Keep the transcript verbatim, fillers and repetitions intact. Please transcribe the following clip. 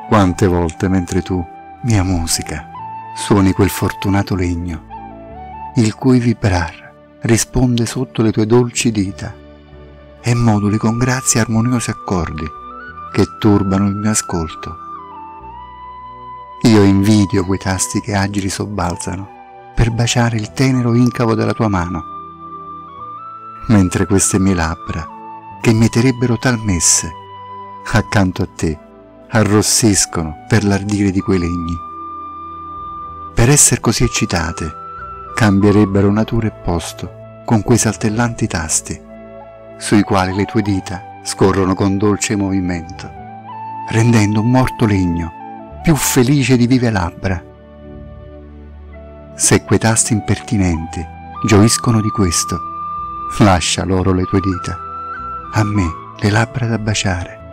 Quante volte mentre tu, mia musica, suoni quel fortunato legno, il cui vibrar risponde sotto le tue dolci dita e moduli con grazia armoniosi accordi che turbano il mio ascolto. Io invidio quei tasti che agili sobbalzano per baciare il tenero incavo della tua mano, mentre queste mie labbra, che mieterebbero tal messe, accanto a te arrossiscono per l'ardire di quei legni. Per esser così eccitate, cambierebbero natura e posto con quei saltellanti tasti, sui quali le tue dita scorrono con dolce movimento, rendendo un morto legno più felice di vive labbra. Se quei tasti impertinenti gioiscono di questo, lascia loro le tue dita, a me le labbra da baciare,